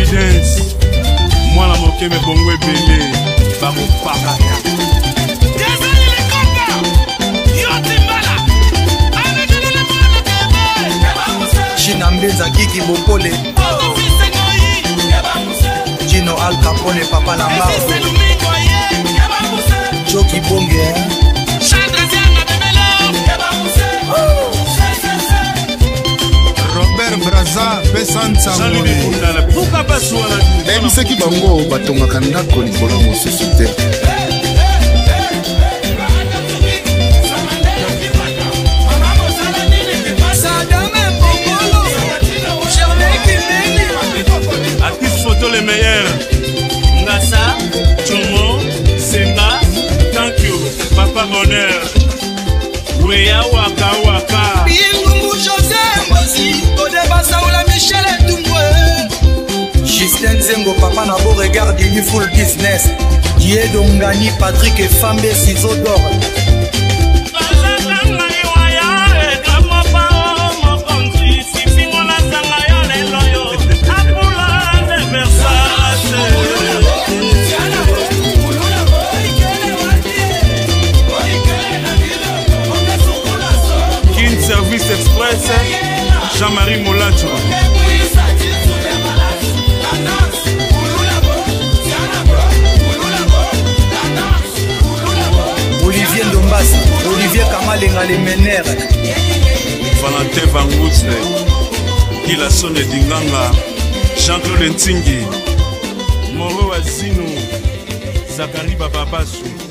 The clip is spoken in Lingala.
Prudence mwana moke me bongo ebele bakopakata Chinambeza Kiki Bokole Gino Al Capone Papa Lamba Joki Bonge Robert Braza Pesanza nayemisaki bango batongaka ndako likolo mosusu te. artiste photo les meilleurs Ngassa, Chomo, Senga, thank you, Papa Bonheur Weya Waka Waka Bingungu José Mbosi Odeba Saoula Michel Etumwe Justin Zengo Papa Nabo regarde du full business Diego Ngani Patrick et Fambe Ciseaux d'or Service Express Jean-Marie Molacho Olivier Ndombasi Olivier Kamalenga les Ménères Valentin Vangoutse Kilasone Dinganga Jean-Claude Ntingi Moro Azino Zakari Bababasu